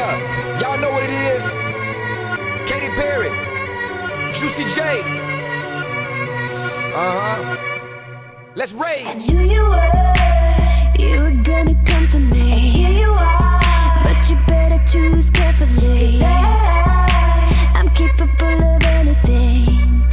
Yeah, y'all know what it is. Katy Perry, Juicy J. Let's rage. I knew you were gonna come to me. And here you are, but you better choose carefully. 'Cause I'm capable of anything,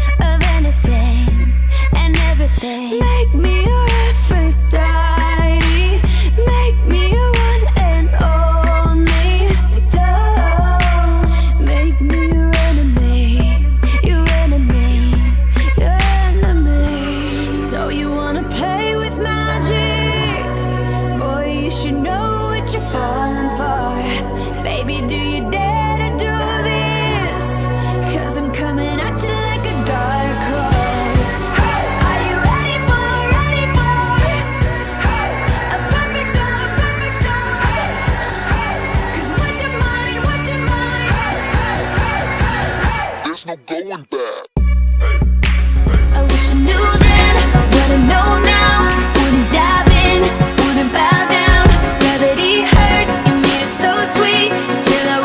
and everything. Make me your Aphrodite, make me your one and only. Don't make me your enemy, your enemy, your enemy. So you wanna play with magic? Boy, you should know what you're falling for. Baby, do you dare to do this? 'Cause I'm coming at you like a dark horse. Are you ready for a perfect storm, perfect storm? 'Cause what's your mind, what's your mind? There's no going back. I wish I knew then what I know now. Wouldn't dive in, wouldn't bow down. Gravity hurts, you made it so sweet till I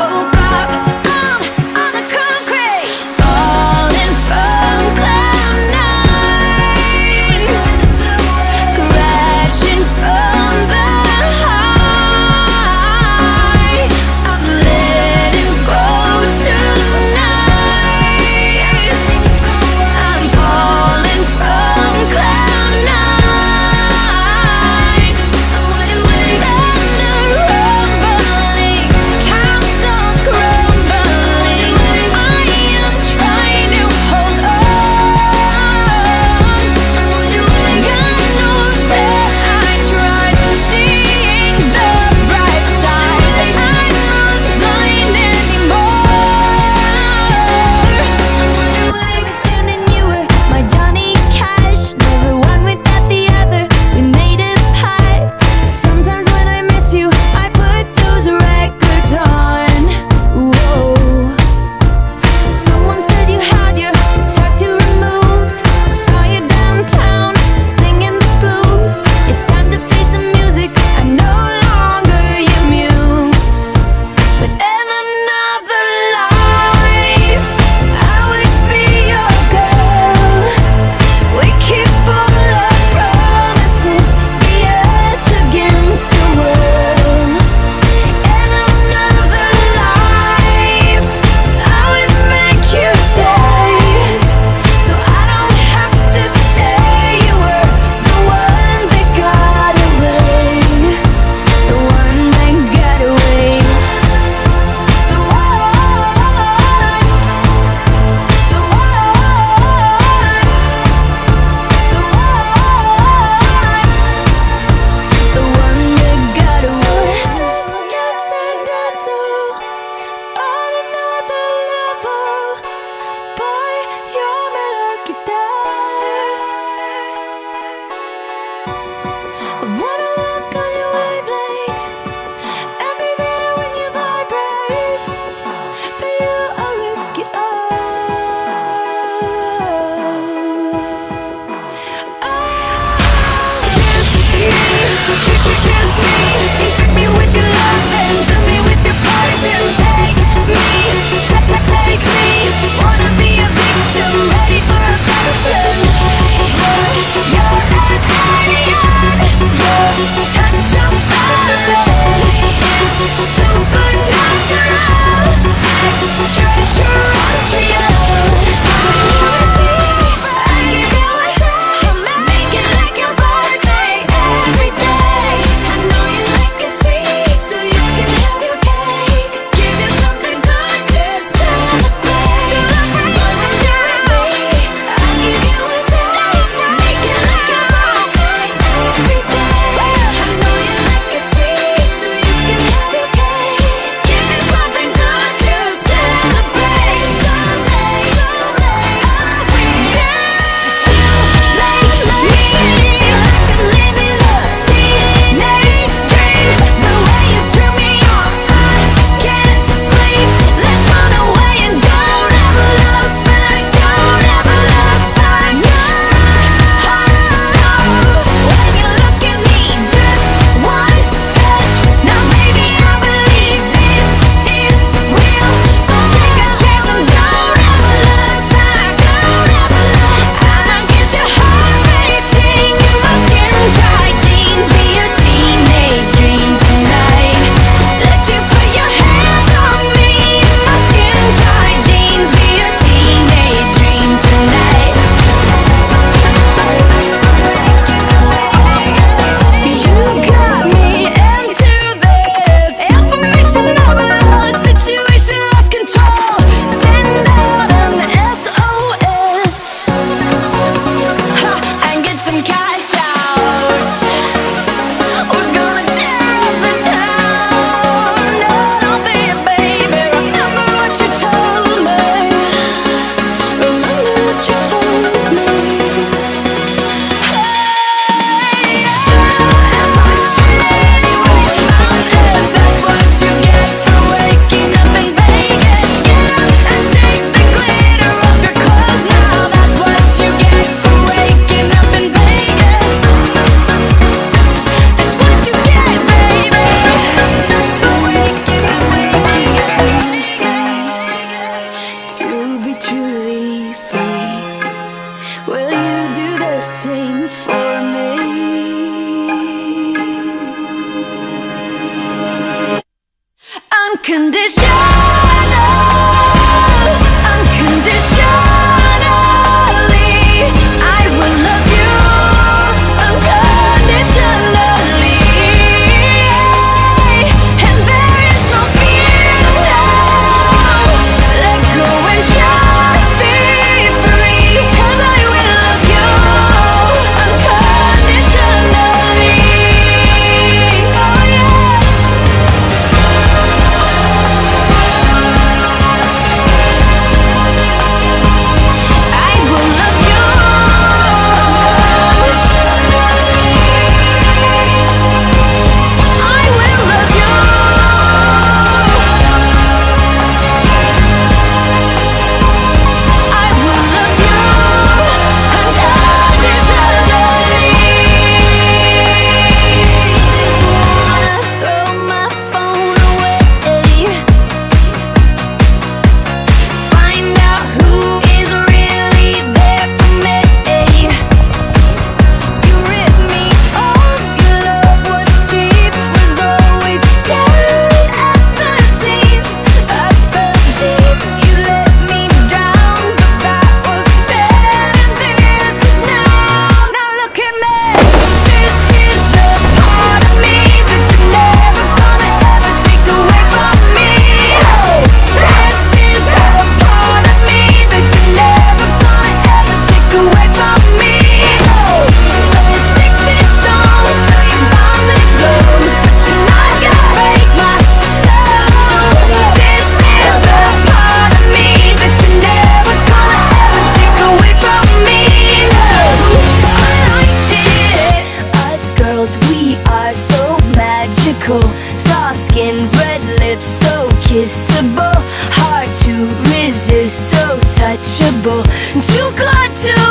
Soft skin, red lips, so kissable. Hard to resist, so touchable. Too good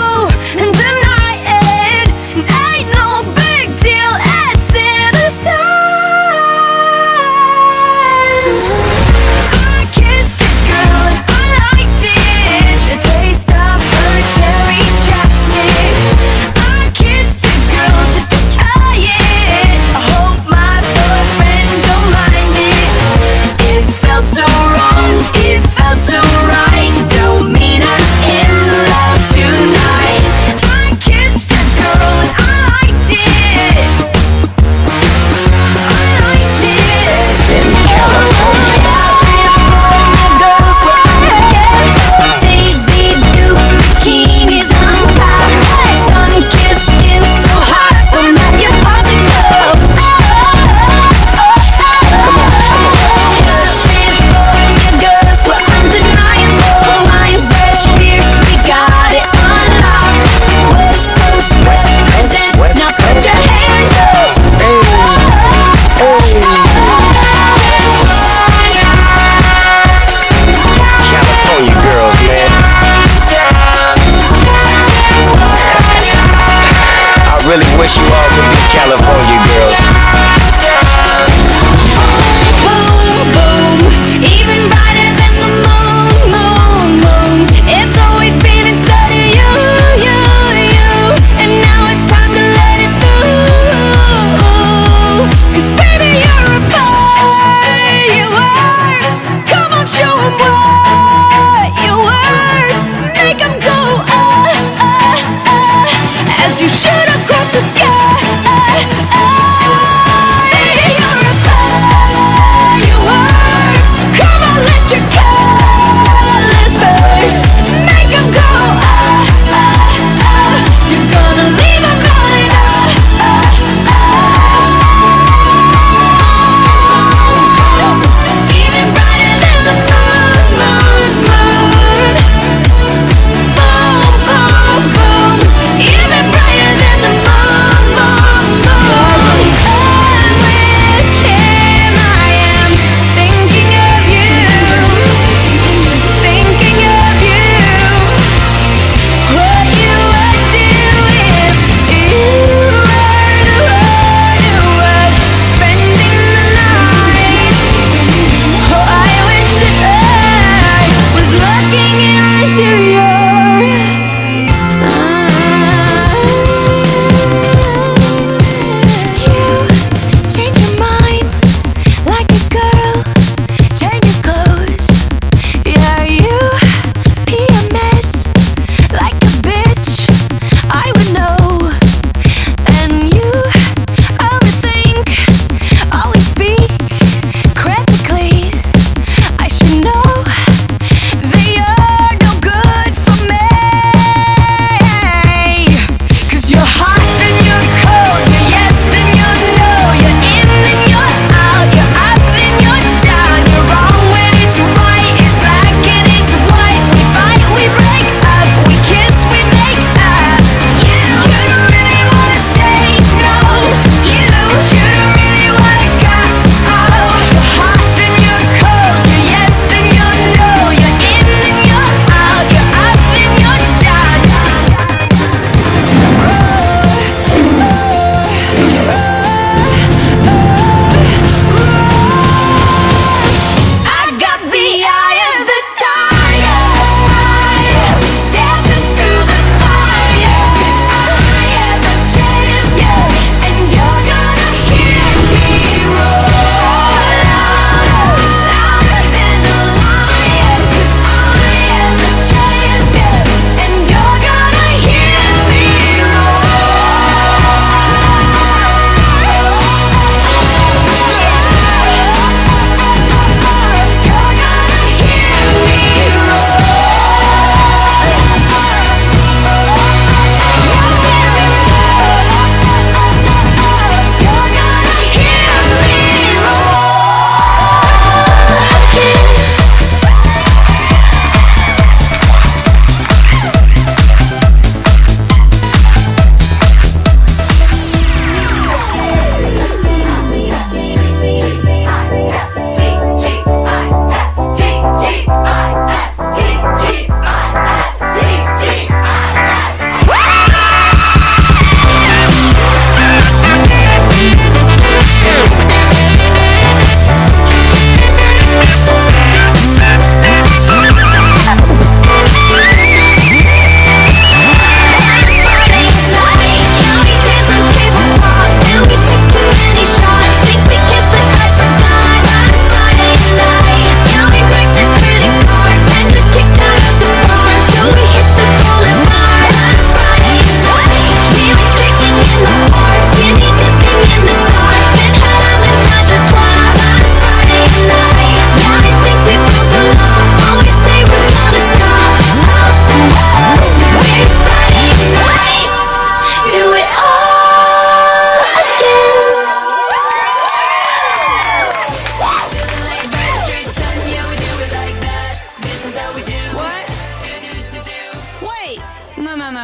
to deny it. Ain't no big deal, it's innocent. I kissed a girl and I liked it. The taste of her cherry chapstick. I kissed a girl just to try it. I hope my boyfriend don't mind it. It felt so wrong, it felt so right. Don't mean I'm in love tonight. I kissed a girl and I liked it. I liked it. In California, girls were together. Daisy Dukes, bikinis on top. Sun-kissed skin so hot, we're at your party club. California girls were undeniable. Wine, fresh beers, we got it unlocked. West Coast represent, now put your hands up. California girls, man. I really wish you all could be California girls. Boom, boom, even brighter than the moon, moon, moon. It's always been inside of you, you, you. And now it's time to let it through. 'Cause baby, you're a boy, you are. Come on, show 'em what you are. Make 'em go, as you shoot across the sky.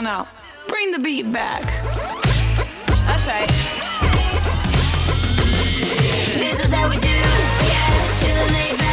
now. Bring the beat back. That's right. This is how we do, yeah, chillin' laid back.